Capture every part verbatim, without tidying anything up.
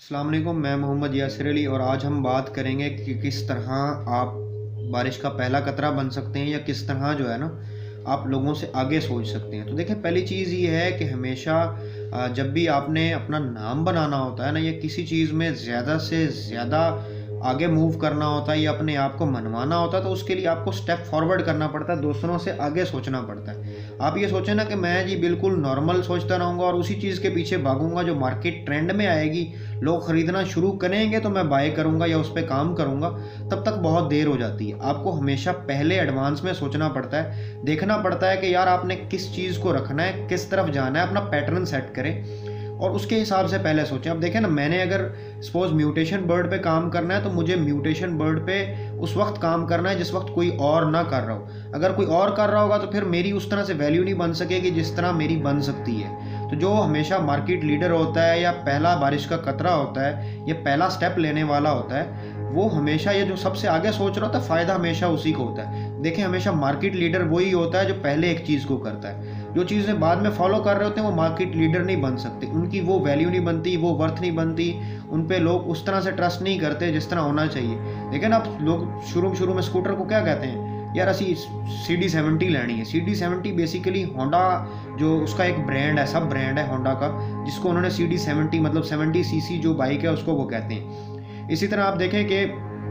अस्सलाम वालेकुम, मैं मोहम्मद यासिर अली और आज हम बात करेंगे कि किस तरह आप बारिश का पहला कतरा बन सकते हैं या किस तरह जो है ना आप लोगों से आगे सोच सकते हैं। तो देखिए, पहली चीज़ ये है कि हमेशा अ, जब भी आपने अपना नाम बनाना होता है ना या किसी चीज़ में ज़्यादा से ज़्यादा आगे मूव करना होता है या अपने आप को मनवाना होता है, तो उसके लिए आपको स्टेप फॉरवर्ड करना पड़ता है, दूसरों से आगे सोचना पड़ता है। आप ये सोचें ना कि मैं जी बिल्कुल नॉर्मल सोचता रहूँगा और उसी चीज़ के पीछे भागूंगा जो मार्केट ट्रेंड में आएगी, लोग ख़रीदना शुरू करेंगे तो मैं बाय करूँगा या उस पर काम करूँगा, तब तक बहुत देर हो जाती है। आपको हमेशा पहले एडवांस में सोचना पड़ता है, देखना पड़ता है कि यार आपने किस चीज़ को रखना है, किस तरफ जाना है, अपना पैटर्न सेट करें और उसके हिसाब से पहले सोचें। अब देखें ना, मैंने अगर सपोज म्यूटेशन बर्ड पे काम करना है तो मुझे म्यूटेशन बर्ड पे उस वक्त काम करना है जिस वक्त कोई और ना कर रहा हो। अगर कोई और कर रहा होगा तो फिर मेरी उस तरह से वैल्यू नहीं बन सकेगी जिस तरह मेरी बन सकती है। तो जो हमेशा मार्केट लीडर होता है या पहला बारिश का कतरा होता है या पहला स्टेप लेने वाला होता है, वो हमेशा ये जो सबसे आगे सोच रहा होता है, फ़ायदा हमेशा उसी को होता है। देखिए, हमेशा मार्केट लीडर वही होता है जो पहले एक चीज़ को करता है। जो चीज़ें बाद में फॉलो कर रहे होते हैं वो मार्केट लीडर नहीं बन सकते, उनकी वो वैल्यू नहीं बनती, वो वर्थ नहीं बनती, उन पे लोग उस तरह से ट्रस्ट नहीं करते जिस तरह होना चाहिए। लेकिन अब लोग शुरू शुरू में स्कूटर को क्या कहते हैं, यार असी सी डी सेवेंटी लेनी है। C D seventy basically Honda जो उसका एक ब्रांड है, सब ब्रांड है होंडा का, जिसको उन्होंने सी डी सेवेंटी मतलब सेवेंटी सी सी जो बाइक है उसको वो कहते हैं। इसी तरह आप देखें कि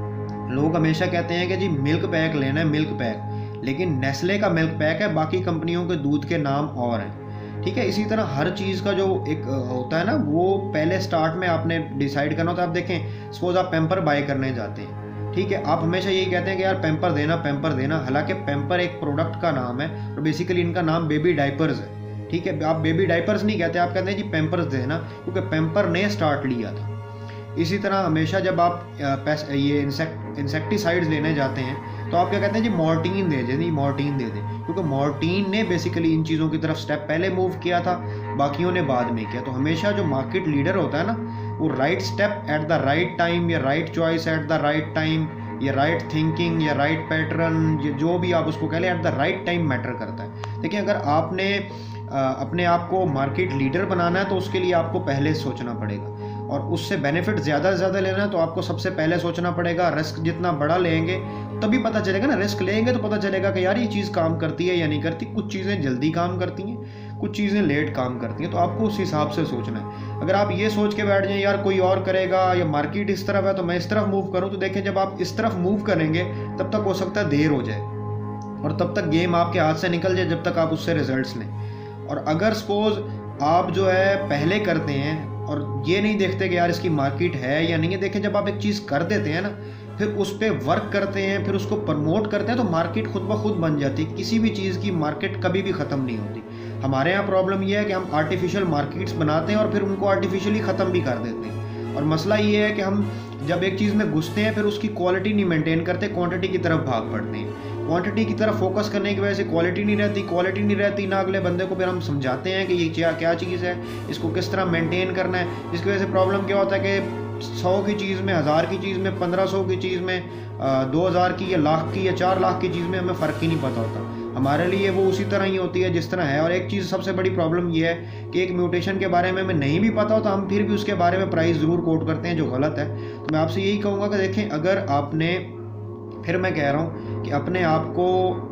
लोग हमेशा कहते हैं कि जी मिल्क पैक लेना है, मिल्क पैक, लेकिन नेस्ले का मिल्क पैक है, बाकी कंपनियों के दूध के नाम और हैं। ठीक है, इसी तरह हर चीज़ का जो एक होता है ना, वो पहले स्टार्ट में आपने डिसाइड करना होता है। आप देखें, सपोज आप पैम्पर बाय करने जाते हैं, ठीक है, आप हमेशा यही कहते हैं कि यार पैम्पर देना, पैम्पर देना। हालांकि पैम्पर एक प्रोडक्ट का नाम है और बेसिकली इनका नाम बेबी डाइपर्स है। ठीक है, आप बेबी डाइपर्स नहीं कहते, आप कहते हैं जी पैम्पर्स देना, क्योंकि पैम्पर ने स्टार्ट लिया था। इसी तरह हमेशा जब आप ये इंसेक्ट इंसेक्टिसाइड्स लेने जाते हैं तो आप क्या कहते हैं जी मॉर्टीन दे दें, जी मॉर्टीन दे दें, क्योंकि मॉर्टीन ने बेसिकली इन चीज़ों की तरफ स्टेप पहले मूव किया था, बाकियों ने बाद में किया। तो हमेशा जो मार्केट लीडर होता है ना, वो right step at the right time या right choice at the right time या राइट थिंकिंग या राइट पैटर्न, ये जो भी आप उसको कह लें, at the right time matter करता है। देखिए, अगर आपने अपने आप को मार्केट लीडर बनाना है तो उसके लिए आपको पहले सोचना पड़ेगा, और उससे बेनिफिट ज़्यादा से ज़्यादा लेना है तो आपको सबसे पहले सोचना पड़ेगा। रिस्क जितना बड़ा लेंगे तभी पता चलेगा ना, रिस्क लेंगे तो पता चलेगा कि यार ये चीज़ काम करती है या नहीं करती। कुछ चीज़ें जल्दी काम करती हैं, कुछ चीज़ें लेट काम करती हैं, तो आपको उस हिसाब से सोचना है। अगर आप ये सोच के बैठ जाएं यार कोई और करेगा या मार्केट इस तरफ है तो मैं इस तरफ मूव करूँ, तो देखें जब आप इस तरफ मूव करेंगे तब तक हो सकता है देर हो जाए और तब तक गेम आपके हाथ से निकल जाए जब तक आप उससे रिजल्ट्स लें। और अगर सपोज आप जो है पहले करते हैं और ये नहीं देखते कि यार इसकी मार्केट है या नहीं है, देखें जब आप एक चीज़ कर देते हैं ना, फिर उस पर वर्क करते हैं, फिर उसको प्रमोट करते हैं, तो मार्केट खुद ब खुद बन जाती है। किसी भी चीज़ की मार्केट कभी भी ख़त्म नहीं होती। हमारे यहाँ प्रॉब्लम ये है कि हम आर्टिफिशियल मार्केट्स बनाते हैं और फिर उनको आर्टिफिशियली ख़त्म भी कर देते हैं। और मसला ये है कि हम जब एक चीज़ में घुसते हैं फिर उसकी क्वालिटी नहीं मेंटेन करते, क्वांटिटी की तरफ भाग पड़ते हैं। क्वांटिटी की तरफ फोकस करने की वजह से क्वालिटी नहीं रहती, क्वालिटी नहीं रहती ना अगले बंदे को फिर हम समझाते हैं कि ये क्या क्या चीज़ है, इसको किस तरह मेंटेन करना है। जिसकी वजह से प्रॉब्लम क्या होता है कि सौ की चीज़ में, हज़ार की चीज़ में, पंद्रह सौ की चीज़ में, दो हज़ार की या लाख की या चार लाख की चीज़ में हमें फ़र्क ही नहीं पता होता। हमारे लिए वो उसी तरह ही होती है जिस तरह है। और एक चीज़ सबसे बड़ी प्रॉब्लम ये है कि एक म्यूटेशन के बारे में हमें नहीं भी पता होता, हम फिर भी उसके बारे में प्राइस ज़रूर कोट करते हैं जो गलत है। तो मैं आपसे यही कहूँगा कि देखें, अगर आपने, फिर मैं कह रहा हूँ कि अपने आप को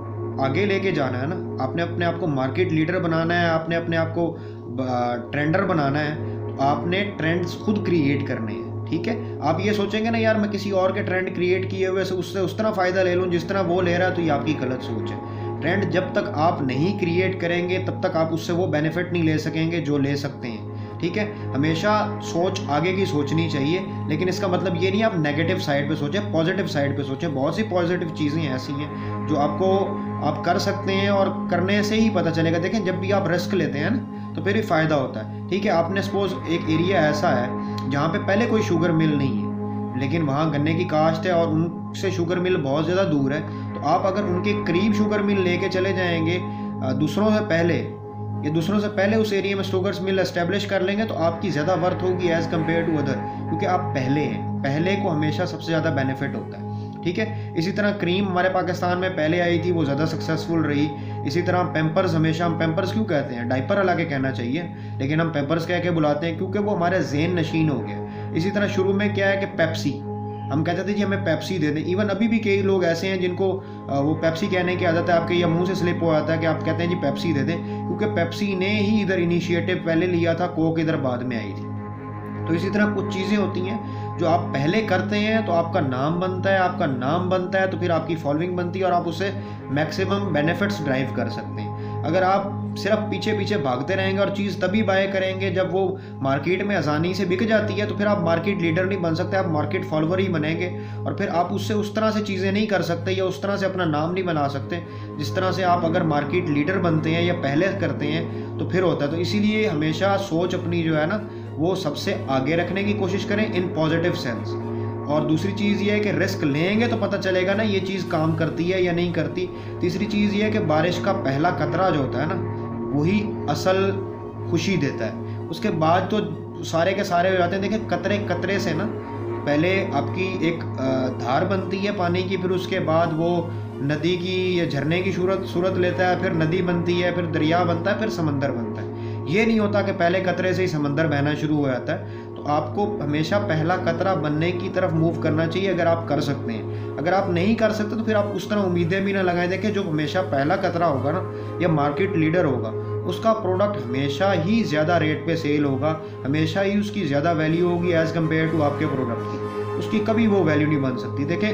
आगे लेके जाना है ना, आपने अपने आप को मार्केट लीडर बनाना है, आपने अपने आप को ट्रेंडर बनाना है, तो आपने ट्रेंड्स खुद क्रिएट करने हैं। ठीक है, आप ये सोचेंगे ना यार मैं किसी और के ट्रेंड क्रिएट किए हुए से उससे उस तरह फ़ायदा ले लूँ जिस तरह वो ले रहा है, तो ये आपकी गलत सोच है। ट्रेंड जब तक आप नहीं क्रिएट करेंगे तब तक आप उससे वो बेनिफिट नहीं ले सकेंगे जो ले सकते हैं। ठीक है, हमेशा सोच आगे की सोचनी चाहिए, लेकिन इसका मतलब ये नहीं आप नेगेटिव साइड पे सोचें, पॉजिटिव साइड पे सोचें। बहुत सी पॉजिटिव चीज़ें ऐसी हैं जो आपको आप कर सकते हैं और करने से ही पता चलेगा। देखें, जब भी आप रिस्क लेते हैं ना तो फिर भी फ़ायदा होता है। ठीक है, आपने सपोज एक एरिया ऐसा है जहाँ पे पहले कोई शुगर मिल नहीं है, लेकिन वहाँ गन्ने की काश्त है और उनसे शुगर मिल बहुत ज़्यादा दूर है, तो आप अगर उनके करीब शुगर मिल लेके चले जाएंगे दूसरों से पहले या दूसरों से पहले उस एरिया में शुगर मिल एस्टेब्लिश कर लेंगे, तो आपकी ज़्यादा वर्थ होगी एज़ कम्पेयर टू अदर, क्योंकि आप पहले हैं। पहले को हमेशा सबसे ज़्यादा बेनिफिट होता है। ठीक है, इसी तरह क्रीम हमारे पाकिस्तान में पहले आई थी, वो ज़्यादा सक्सेसफुल रही। इसी तरह पैम्पर्स, हमेशा हम पैम्पर्स क्यों कहते हैं, डाइपर हालांकि कहना चाहिए, लेकिन हम पैम्पर्स कह के बुलाते हैं क्योंकि वो हमारे ज़हन नशीन हो गया। इसी तरह शुरू में क्या है कि पेप्सी, हम कहते थे जी हमें पेप्सी दे दें। इवन अभी भी कई लोग ऐसे हैं जिनको वो पेप्सी कहने की आदत है, आपके या मुंह से स्लिप हो जाता है कि आप कहते हैं जी पेप्सी दे दें, क्योंकि पेप्सी ने ही इधर इनिशिएटिव पहले लिया था, कोक इधर बाद में आई थी। तो इसी तरह कुछ चीज़ें होती हैं जो आप पहले करते हैं तो आपका नाम बनता है, आपका नाम बनता है तो फिर आपकी फॉलोइंग बनती है और आप उससे मैक्सिमम बेनिफिट्स ड्राइव कर सकते हैं। अगर आप सिर्फ पीछे पीछे भागते रहेंगे और चीज़ तभी बाय करेंगे जब वो मार्केट में आसानी से बिक जाती है, तो फिर आप मार्केट लीडर नहीं बन सकते, आप मार्केट फॉलोअर ही बनेंगे और फिर आप उससे उस तरह से चीज़ें नहीं कर सकते या उस तरह से अपना नाम नहीं बना सकते जिस तरह से आप अगर मार्केट लीडर बनते हैं या पहले करते हैं तो फिर होता है। तो इसीलिए हमेशा सोच अपनी जो है ना वो सबसे आगे रखने की कोशिश करें इन पॉजिटिव सेंस। और दूसरी चीज़ ये है कि रिस्क लेंगे तो पता चलेगा ना ये चीज़ काम करती है या नहीं करती। तीसरी चीज़ ये है कि बारिश का पहला कतरा जो होता है ना वही असल खुशी देता है, उसके बाद तो सारे के सारे हो जाते हैं। देखिए कतरे कतरे से ना पहले आपकी एक धार बनती है पानी की, फिर उसके बाद वो नदी की या झरने की सूरत सूरत लेता है, फिर नदी बनती है, फिर दरिया बनता है, फिर समंदर बनता है। ये नहीं होता कि पहले कतरे से ही समंदर बहना शुरू हो जाता है। तो आपको हमेशा पहला कतरा बनने की तरफ मूव करना चाहिए अगर आप कर सकते हैं। अगर आप नहीं कर सकते तो फिर आप उस तरह उम्मीदें भी ना लगाएं। देखें जो हमेशा पहला कतरा होगा ना या मार्केट लीडर होगा उसका प्रोडक्ट हमेशा ही ज़्यादा रेट पे सेल होगा, हमेशा ही उसकी ज़्यादा वैल्यू होगी एज़ कम्पेयर टू आपके प्रोडक्ट की, उसकी कभी वो वैल्यू नहीं बन सकती। देखें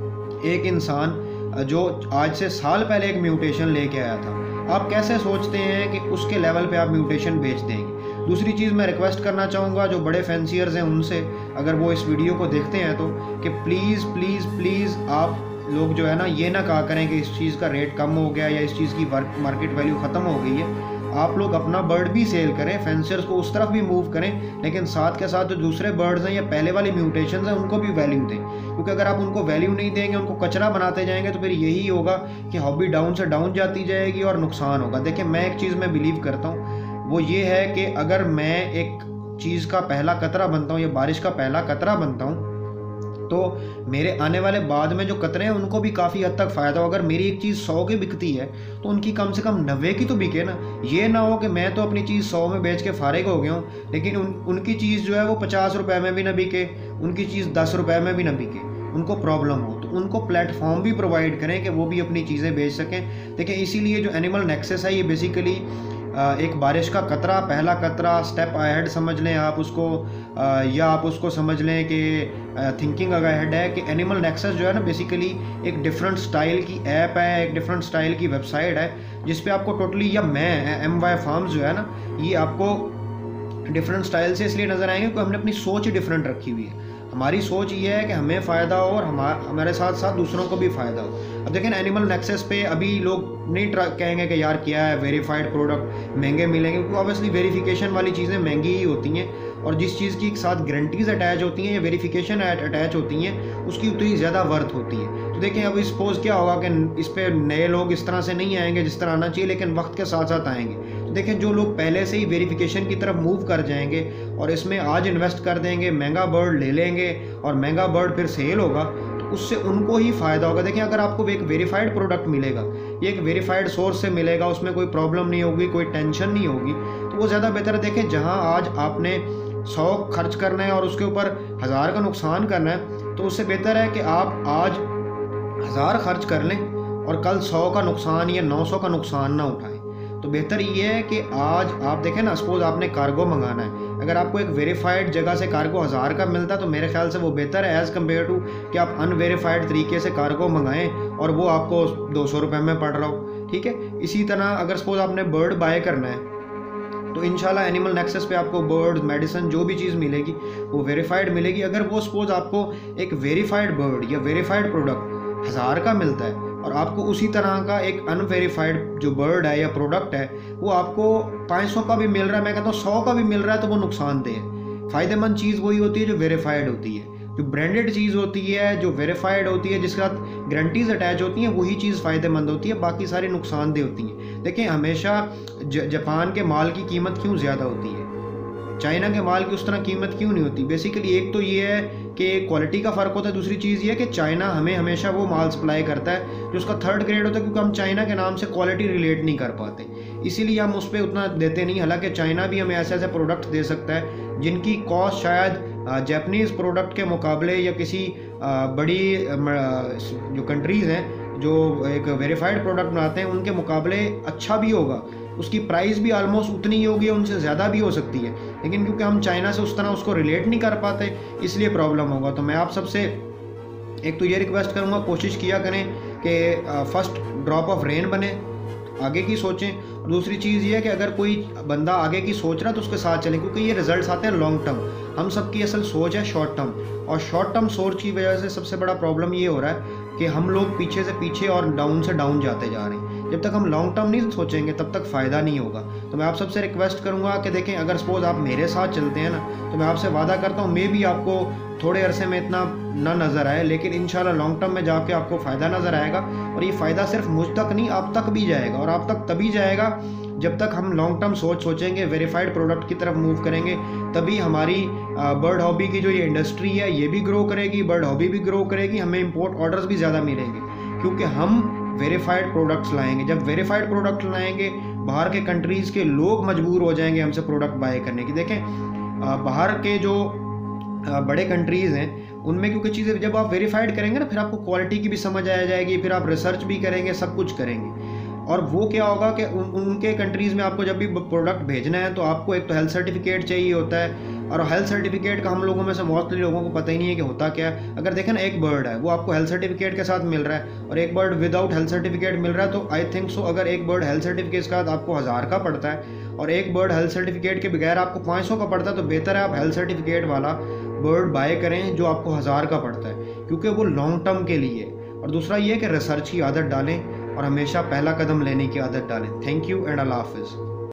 एक इंसान जो आज से साल पहले एक म्यूटेशन लेके आया था, आप कैसे सोचते हैं कि उसके लेवल पे आप म्यूटेशन बेच देंगे। दूसरी चीज़ मैं रिक्वेस्ट करना चाहूँगा जो बड़े फैंसियर्स हैं उनसे, अगर वो इस वीडियो को देखते हैं तो, कि प्लीज़ प्लीज़ प्लीज़ आप लोग जो है ना ये ना कहा करें कि इस चीज़ का रेट कम हो गया या इस चीज़ की मार्केट वैल्यू ख़त्म हो गई है। आप लोग अपना बर्ड भी सेल करें, फैंसियर्स को उस तरफ भी मूव करें, लेकिन साथ के साथ जो दूसरे बर्ड्स हैं या पहले वाले म्यूटेशंस हैं उनको भी वैल्यू दें, क्योंकि अगर आप उनको वैल्यू नहीं देंगे, उनको कचरा बनाते जाएंगे तो फिर यही होगा कि हॉबी डाउन से डाउन जाती जाएगी और नुकसान होगा। देखिए मैं एक चीज़ में बिलीव करता हूँ, वो ये है कि अगर मैं एक चीज़ का पहला कतरा बनता हूँ या बारिश का पहला कतरा बनता हूँ तो मेरे आने वाले बाद में जो कतरे हैं उनको भी काफ़ी हद तक फ़ायदा हो। अगर मेरी एक चीज़ सौ की बिकती है तो उनकी कम से कम नब्बे की तो बिके ना। ये ना हो कि मैं तो अपनी चीज़ सौ में बेच के फारिग हो गया हूँ लेकिन उन उनकी चीज़ जो है वो पचास रुपये में भी ना बिके, उनकी चीज़ दस रुपये में भी ना बिके, उनको प्रॉब्लम हो। तो उनको प्लेटफॉर्म भी प्रोवाइड करें कि वो भी अपनी चीज़ें बेच सकें। देखिए इसीलिए जो एनिमल नेक्सस है ये बेसिकली एक बारिश का कतरा, पहला कतरा, स्टेप अहेड समझ लें आप उसको, या आप उसको समझ लें कि थिंकिंग अहेड है कि एनिमल नेक्सस जो है ना बेसिकली एक डिफरेंट स्टाइल की ऐप है, एक डिफरेंट स्टाइल की वेबसाइट है जिस पे आपको टोटली, या मैं एम वाई फार्म्स जो है ना ये आपको डिफरेंट स्टाइल से इसलिए नज़र आएंगे क्योंकि हमने अपनी सोच ही डिफरेंट रखी हुई है। हमारी सोच ये है कि हमें फ़ायदा हो और हमारे साथ साथ दूसरों को भी फ़ायदा हो। अब देखें एनिमल नेक्सस पे अभी लोग नहीं कहेंगे कि यार क्या है वेरीफाइड प्रोडक्ट महंगे मिलेंगे, क्योंकि ऑब्वियसली वेरिफिकेशन वाली चीज़ें महंगी ही होती हैं और जिस चीज़ की साथ गारंटीज अटैच होती हैं या वेरिफिकेशन अटैच होती हैं उसकी उतनी ज़्यादा वर्थ होती है। तो देखें अब सपोज क्या होगा कि इस पर नए लोग इस तरह से नहीं आएंगे जिस तरह आना चाहिए, लेकिन वक्त के साथ साथ आएंगे। तो देखें जो लोग पहले से ही वेरिफिकेशन की तरफ मूव कर जाएंगे और इसमें आज इन्वेस्ट कर देंगे, महंगा बर्ड ले लेंगे और महंगा बर्ड फिर सेल होगा तो उससे उनको ही फ़ायदा होगा। देखिए अगर आपको एक वेरीफाइड प्रोडक्ट मिलेगा, ये एक वेरीफाइड सोर्स से मिलेगा, उसमें कोई प्रॉब्लम नहीं होगी, कोई टेंशन नहीं होगी, तो वो ज़्यादा बेहतर है। देखें जहाँ आज आपने सौ खर्च करना है और उसके ऊपर हज़ार का नुकसान करना है तो उससे बेहतर है कि आप आज हज़ार खर्च कर लें और कल सौ का नुकसान या नौ सौ का नुकसान ना उठाएं। तो बेहतर ये है कि आज आप देखें ना, सपोज आपने कार्गो मंगाना है, अगर आपको एक वेरीफाइड जगह से कार्गो हज़ार का मिलता है तो मेरे ख्याल से वो बेहतर है एज़ कम्पेयर टू कि आप अनवेरीफाइड तरीके से कार्गो मंगाएं और वो आपको दो सौ रुपये में पड़ रहा हो। ठीक है, इसी तरह अगर सपोज आपने बर्ड बाय करना है तो इंशाल्लाह एनिमल नेक्सस पे आपको बर्ड, मेडिसिन जो भी चीज़ मिलेगी वो वेरीफाइड मिलेगी। अगर वो सपोज आपको एक वेरीफाइड बर्ड या वेरीफाइड प्रोडक्ट हज़ार का मिलता है और आपको उसी तरह का एक अनवेरीफाइड जो बर्ड है या प्रोडक्ट है वो आपको पाँच सौ का भी मिल रहा है, मैं कहता हूँ सौ का भी मिल रहा है, तो वो नुकसानदेह है। फ़ायदेमंद चीज़ वही होती है जो वेरीफाइड होती है, जो ब्रांडेड चीज़ होती है, जो वेरीफाइड होती है, जिसके साथ गारंटीज अटैच होती हैं, वही चीज़ फ़ायदेमंद होती है, बाकी सारी नुकसानदेह होती हैं। देखिए हमेशा जापान के माल की कीमत क्यों ज़्यादा होती है, चाइना के माल की उस तरह कीमत क्यों नहीं होती? बेसिकली एक तो ये है कि क्वालिटी का फ़र्क होता है, दूसरी चीज़ ये है कि चाइना हमें हमेशा वो माल सप्लाई करता है जो उसका थर्ड ग्रेड होता है, क्योंकि हम चाइना के नाम से क्वालिटी रिलेट नहीं कर पाते, इसीलिए हम उस पर उतना देते नहीं। हालांकि चाइना भी हमें ऐसे ऐसे प्रोडक्ट दे सकता है जिनकी कॉस्ट शायद जापानीज़ प्रोडक्ट के मुकाबले या किसी आ, बड़ी आ, जो कंट्रीज़ हैं जो एक वेरीफाइड प्रोडक्ट बनाते हैं उनके मुकाबले अच्छा भी होगा, उसकी प्राइस भी आलमोस्ट उतनी ही होगी, उनसे ज़्यादा भी हो सकती है, लेकिन क्योंकि हम चाइना से उस तरह उसको रिलेट नहीं कर पाते इसलिए प्रॉब्लम होगा। तो मैं आप सबसे एक तो ये रिक्वेस्ट करूँगा, कोशिश किया करें कि फर्स्ट ड्रॉप ऑफ रेन बने, आगे की सोचें। और दूसरी चीज़ ये है कि अगर कोई बंदा आगे की सोच रहा है तो उसके साथ चलें, क्योंकि ये रिजल्ट्स आते हैं लॉन्ग टर्म। हम सबकी असल सोच है शॉर्ट टर्म, और शॉर्ट टर्म सोच की वजह से सबसे बड़ा प्रॉब्लम ये हो रहा है कि हम लोग पीछे से पीछे और डाउन से डाउन जाते जा रहे हैं। जब तक हम लॉन्ग टर्म नहीं सोचेंगे तब तक फ़ायदा नहीं होगा। तो मैं आप सबसे रिक्वेस्ट करूंगा कि देखें, अगर सपोज़ आप मेरे साथ चलते हैं ना, तो मैं आपसे वादा करता हूँ मे भी आपको थोड़े अरसे में इतना ना नज़र आए, लेकिन इंशाल्लाह लॉन्ग टर्म में जाके आपको फ़ायदा नज़र आएगा। और ये फ़ायदा सिर्फ मुझ तक नहीं, आप तक भी जाएगा, और आप तक तभी जाएगा जब तक हम लॉन्ग टर्म सोच सोचेंगे, वेरीफाइड प्रोडक्ट की तरफ मूव करेंगे। तभी हमारी बर्ड हॉबी की जो ये इंडस्ट्री है ये भी ग्रो करेगी, बर्ड हॉबी भी ग्रो करेगी, हमें इंपोर्ट ऑर्डर्स भी ज़्यादा मिलेंगे, क्योंकि हम वेरीफाइड प्रोडक्ट्स लाएंगे। जब वेरीफाइड प्रोडक्ट लाएंगे, बाहर के कंट्रीज़ के लोग मजबूर हो जाएंगे हमसे प्रोडक्ट बाय करने की। देखें, बाहर के जो बड़े कंट्रीज़ हैं उनमें क्योंकि चीज़ें जब आप वेरीफाइड करेंगे ना, फिर आपको क्वालिटी की भी समझ आ जाएगी, फिर आप रिसर्च भी करेंगे, सब कुछ करेंगे। और वो क्या होगा कि उन, उनके कंट्रीज़ में आपको जब भी प्रोडक्ट भेजना है तो आपको एक तो हेल्थ सर्टिफिकेट चाहिए होता है, और हेल्थ सर्टिफिकेट का हम लोगों में से मोस्टली लोगों को पता ही नहीं है कि होता क्या है। अगर देखें ना, एक बर्ड है वो आपको हेल्थ सर्टिफिकेट के साथ मिल रहा है और एक बर्ड विदाउट हेल्थ सर्टिफिकेट मिल रहा है, तो आई थिंक सो अगर एक बर्ड हेल्थ सर्टिफिकेट के साथ आपको हज़ार का पड़ता है और एक बर्ड हेल्थ सर्टिफिकेट के बगैर आपको पाँच सौ का पड़ता है, तो बेहतर है आप हेल्थ सर्टिफिकेट वाला बर्ड बाय करें जो आपको हज़ार का पड़ता है, क्योंकि वो लॉन्ग टर्म के लिए। और दूसरा ये है कि रिसर्च की आदत डालें और हमेशा पहला कदम लेने की आदत डालें। थैंक यू एंड अल्लाह हाफिज़।